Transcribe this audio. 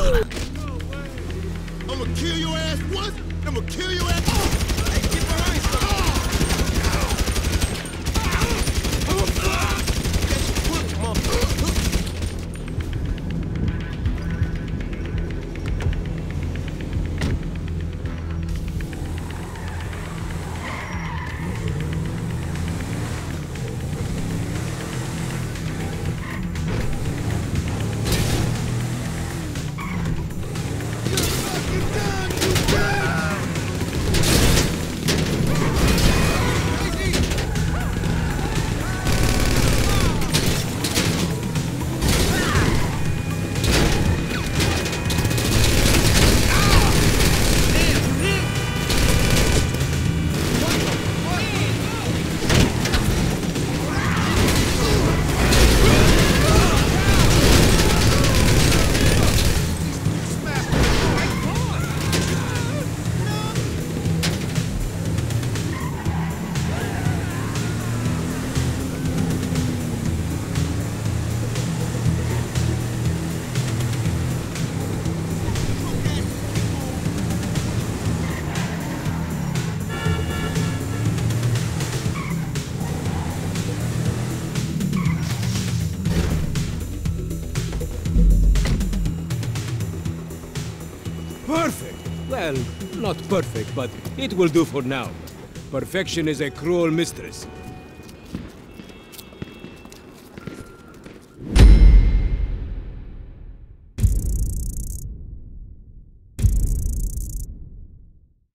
I'ma kill your ass once, I'ma kill your ass. Hey, get behind something. Get your foot, motherfucker. Perfect! Well, not perfect, but it will do for now. Perfection is a cruel mistress.